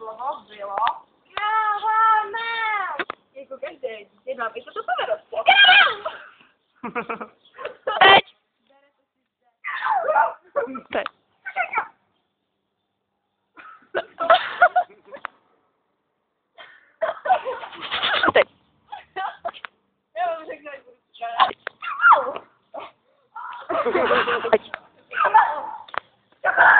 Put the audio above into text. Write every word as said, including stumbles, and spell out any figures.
słowo było kałamarz. Jego każdy dzień nowy, to to sobie rosło. Cześć! Cześć. Cześć. Ja mam żegnać. Cześć.